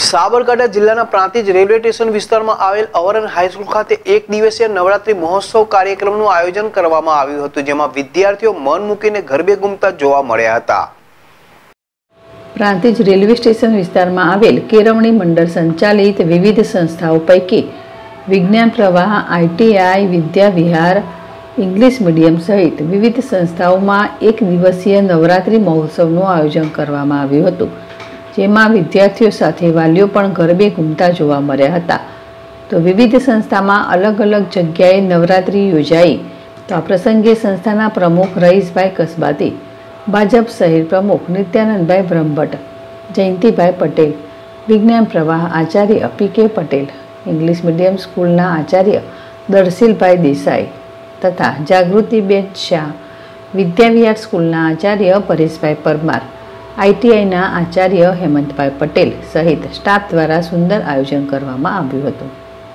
સાબરકાંઠા જિલ્લાના Prantij railway station વિસ્તારમાં આવેલ અવરન હાઈસ્કૂલ ખાતે એક દિવસીય નવરાત્રી મહોત્સવ કાર્યક્રમનું આયોજન કરવામાં આવ્યું હતું, જેમાં વિદ્યાર્થીઓ મન મૂકીને ગરબે ઘૂમતા જોવા મળ્યા હતા. પ્રાંતિજ રેલવે સ્ટેશન વિસ્તારમાં આવેલ કેળવણી મંડળ સંચાલિત વિવિધ સંસ્થાઓ પૈકી વિજ્ઞાન પ્રવાહ, ITI, Vidya Vihar, English medium સહિત વિવિધ સંસ્થાઓમાં એક દિવસીય નવરાત્રી મહોત્સવનું આયોજન કરવામાં આવ્યું હતું, જેમાં વિદ્યાર્થીઓ સાથે વાલીઓ પણ ગરબે ઘૂમતા જોવા મળ્યા હતા. તો વિવિધ સંસ્થામાં અલગ અલગ જગ્યાએ નવરાત્રી યોજાઈ. તો આ પ્રસંગે સંસ્થાના પ્રમુખ રઈસભાઈ કસબાતી, ભાજપ શહેર પ્રમુખ નિત્યાનંદભાઈ બ્રહ્મભટ્ટ, જયંતિભાઈ પટેલ, વિજ્ઞાન પ્રવાહ Acharya PK Patel, English medium સ્કૂલના આચાર્ય દર્શીલભાઈ દેસાઈ તથા જાગૃતિબેન શાહ, વિદ્યાવિહાર સ્કૂલના આચાર્ય પરેશભાઈ પરમાર, ITIના આચાર્ય હેમંતભાઈ પટેલ સહિત સ્ટાફ દ્વારા સુંદર આયોજન કરવામાં આવ્યું હતું.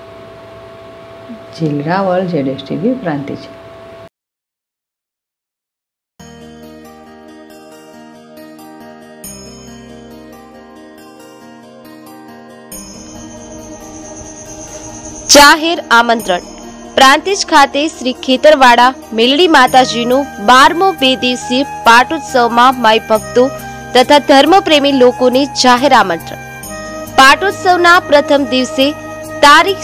જીલ રાવલ, ZSTV પ્રાંતિજ. જાહેર આમંત્રણ. પ્રાંતિજ ખાતે શ્રી ખેતરવાડા મેલડી માતાજીનું 12મો 2 દિવસીય પાટોત્સવમાં માઈ ભક્તો તથા ધર્મપ્રેમી લોકોને જાહેર આમંત્રણ. પાટોત્સવના પ્રથમ દિવસે તારીખ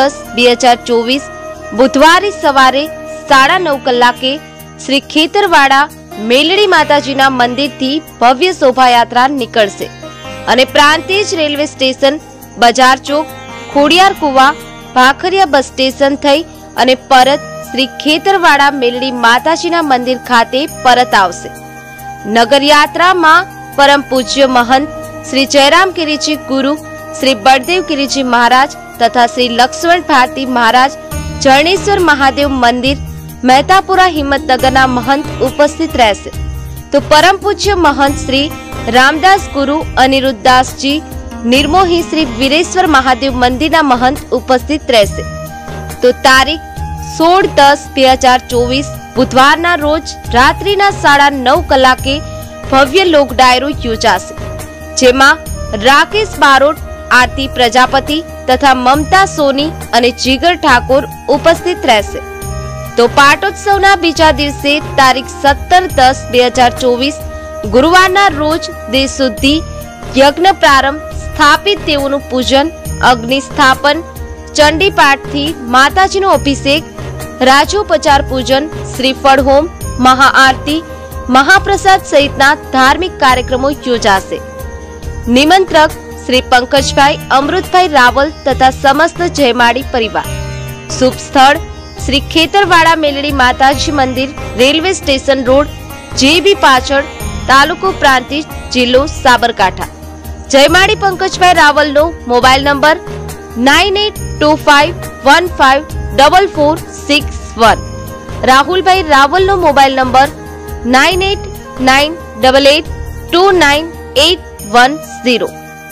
16/10/2024 બુધવારે સવારે 9:30 કલાકે શ્રી ખેતરવાડા મેલડી માતાજીના મંદિરથી ભવ્ય શોભાયાત્રા નીકળશે અને પ્રાંતિજ રેલવે સ્ટેશન, બજાર ચોક, ખોડિયાર કુવા, ભાખરિયા બસ સ્ટેશન થઈ અને પરત શ્રી ખેતરવાડા મેલડી માતાજીના મંદિર ખાતે પરત આવશે. નગરયાત્રામાં પરમ પૂજ્ય મહંત શ્રી જયરામ ગિરિજી ગુરુ, શ્રી બળદેવ ગિરિજી મહારાજ તથા શ્રી લક્ષ્મણ ભારતી મહારાજ, જરણેશ્વર મહાદેવ મંદિર, મહેતાપુરા હિંમતનગરના મહંત ઉપસ્થિત રહેશે. તો પરમ પૂજ્ય મહંત શ્રી રામદાસ ગુરુ અનિરુદ્ધદાસજી નિર્મોહી શ્રી વીરેશ્વર મહાદેવ મંદિરના મહંત ઉપસ્થિત રહેશે. તો તારીખ 16/10/2024 બુધવારના રોજ રાત્રિના 9:30 કલાકે ભવ્ય લોક ડાયરો યોજાશે, જેમાં રાકેશ બારોટ, આરતી પ્રજાપતિ તથા મમતા સોની અને જીગર ઠાકોર ઉપસ્થિત રહેશે. તો પાટોત્સવના બીજા દિવસે તારીખ 17/10/2024 ગુરુવારના રોજ દેહ શુદ્ધિ યજ્ઞ પ્રારંભ, સ્થાપિત દેવોનું પૂજન, અગ્નિ સ્થાપન, ચંડી પાઠથી માતાજીનો અભિષેક, રાજોપચાર પૂજન, શ્રીફળ હોમ, મહાઆરતી, મહાપ્રસાદ સહિતના ધાર્મિક કાર્યક્રમો યોજાશે. નિમંત્રક શ્રી પંકજભાઈ અમૃતભાઈ રાવલ તથા સમસ્ત જયમાળી પરિવાર. શુભ સ્થળ શ્રી ખેતરવાડા મેલડી માતાજી મંદિર, રેલવે સ્ટેશન રોડ, JB પાછળ, તાલુકો પ્રાંતિજ, જિલ્લો સાબરકાંઠા. જયમાળી પંકજભાઈ રાવલનો મોબાઈલ નંબર 9825154461. રાહુલભાઈ રાવલનો મોબાઈલ નંબર 9898829810.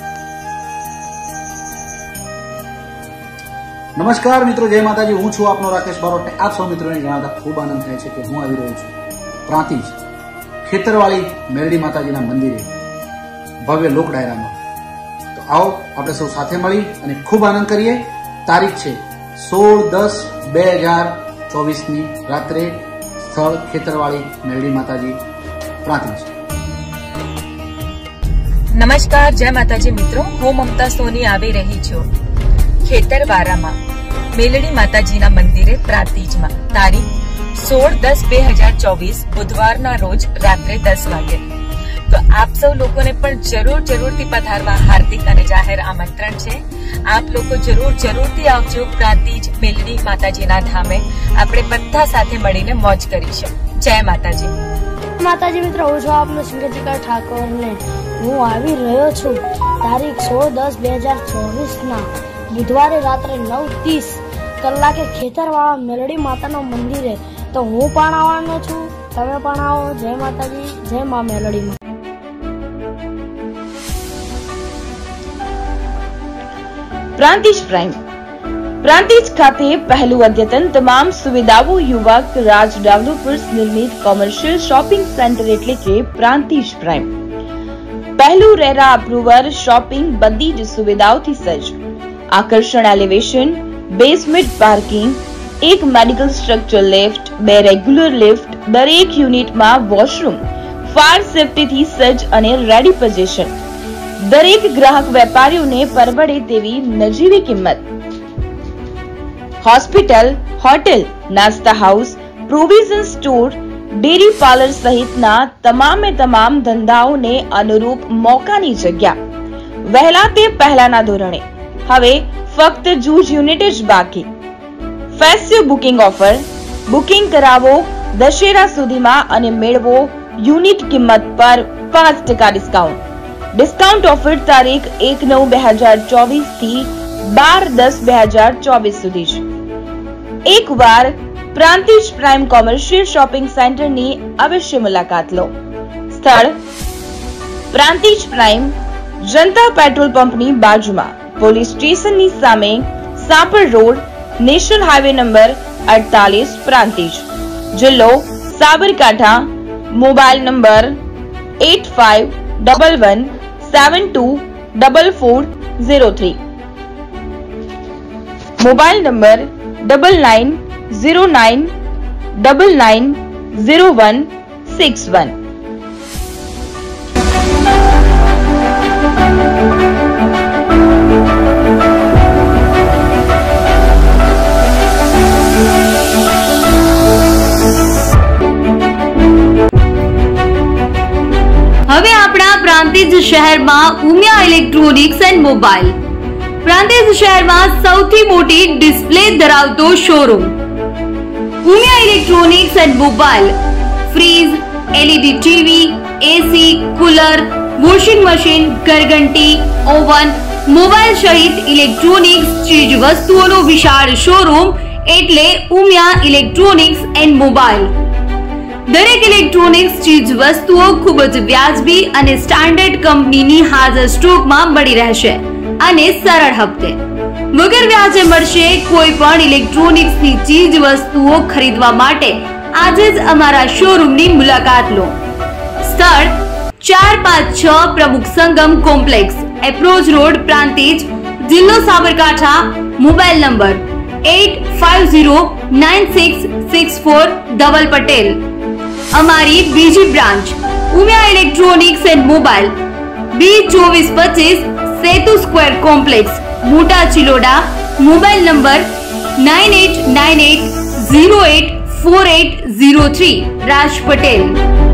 નમસ્કાર મિત્રો, જય માતાજી. હું છું આપનો રાકેશ બારોટ. આપ સૌ મિત્રોને જણાવતા ખૂબ આનંદ થાય છે કે હું આવી રહ્યો છું પ્રાંતિજ ખેતરવાળી મેલડી માતાજીના મંદિરે ભવ્ય લોક ડાયરામાં. તો આવો આપણે સૌ સાથે મળી અને ખૂબ આનંદ કરીએ. તારીખ છે 16/10/2024 રાત્રે. સ્થળ ખેતરવાળી મેલડી માતાજી, પ્રાંતિજ. નમસ્કાર, જય માતાજી મિત્રો. હું મમતા સોની આવી રહી છું ખેતરવાડામાં મેલડી માતાજીના મંદિરે પ્રાંતિજમાં તારીખ 16/10/2024 બુધવારના રોજ રાત્રે 10 વાગે. તો આપ સૌ લોકોને પણ જરૂરથી પધારવા હાર્દિક અને જાહેર આમંત્રણ છે. આપ લોકો જરૂરથી આવજો પ્રાંતિજ મેલડી માતાજીના ધામે. આપણે બધા સાથે મળીને મોજ કરીશું. જય માતાજી. માતાજી મિત્રો, હું છું આપનો શંકરજીકા ઠાકોર ને હું આવી રહ્યો છું તારીખ 16/10/2024 બુધવારે રાત્રે 9:30 કલાકે ખેતરવાળા મેલડી માતાના મંદિરે. તો હું પણ આવવાનો છું, તમે પણ આવો. જય માતાજી, જય મા મેલડી. પ્રાંતિજ પ્રાઇમ. પ્રાંતિજ ખાતે પહેલું અદ્યતન તમામ સુવિધાઓ યુવક રાજ ડેવલપર્સ નિર્મિત કોમર્શિયલ શોપિંગ સેન્ટર એટલે કે પ્રાંતિજ પ્રાઇમ. પહેલું રેરા અપ્રુવર શોપિંગ બધી જ સુવિધાઓથી સજ્જ, આકર્ષણ એલિવેશન, બેઝમેન્ટ પાર્કિંગ, એક medical stretcher lift, 2 regular lift, દરેક યુનિટમાં વોશરૂમ, ફાયર સેફ્ટીથી સજ્જ અને રેડી પોઝિશન, દરેક ગ્રાહક વેપારીઓને પરવડે તેવી નજીવી કિંમત. હોસ્પિટલ, હોટેલ, નાસ્તા house, provision store, dairy parlour સહિતના તમામે તમામ ધંધાઓને અનુરૂપ મોકાની જગ્યા. વહેલા તે પહેલાના ધોરણે, હવે ફક્ત જૂજ યુનિટ જ બાકી. Festive booking offer. બુકિંગ કરાવો દશેરા સુધીમાં અને મેળવો યુનિટ કિંમત પર 5% ડિસ્કાઉન્ટ. ડિસ્કાઉન્ટ ઓફર તારીખ 1/9/2024 થી 12/10/2024 સુધી છે. એકવાર પ્રાંતિજ પ્રાઇમ કોમર્શિયલ શોપિંગ સેન્ટરની અવશ્ય મુલાકાત લો. સ્થળ પ્રાંતિજ પ્રાઇમ, જનતા પેટ્રોલ પંપની બાજુમાં, પોલીસ સ્ટેશનની સામે, Sapar road, national highway number 48, Prantij. જિલ્લો Sabarkantha. Mobile number 8511724403. Mobile number 9909990161. હવે આપણા પ્રાંતિજ શહેરમાં Umiya electronics and mobile. Prantij શહેરમાં સૌથી મોટી ડિસ્પ્લે ધરાવતો showroom Umiya electronics and mobile. Fridge, LED TV, AC, cooler, washing machine, ઘરઘંટી, ઓવન, મોબાઈલ સહિત ઇલેક્ટ્રોનિક્સ ચીજ વસ્તુઓનો વિશાળ શોરૂમ એટલે ઉમિયા ઇલેક્ટ્રોનિક્સ એન્ડ મોબાઈલ. દરેક ઇલેક્ટ્રોનિક્સ ચીજ વસ્તુઓ ખૂબ જ વ્યાજબી અને સ્ટાન્ડર્ડ કંપનીની હાજર સ્ટોકમાં મળી રહેશે અને સરળ હપ્તે. વગર વ્યાજે મળશે કોઈ પણ ઇલેક્ટ્રોનિક્સની ચીજ વસ્તુઓ ખરીદવા માટે આજે જ અમારા શોરૂમની મુલાકાત લો. સ્થળ 456 Pramukh Sangam complex, approach road, Prantij, જિલ્લો સાબરકાંઠા. Mobile number 85096646 Dhaval Patel. અમારી બીજી branch Umiya electronics and mobile, B2425 Setu square complex, Mota Chiloda. Mobile number 9898084803. Raj Patel.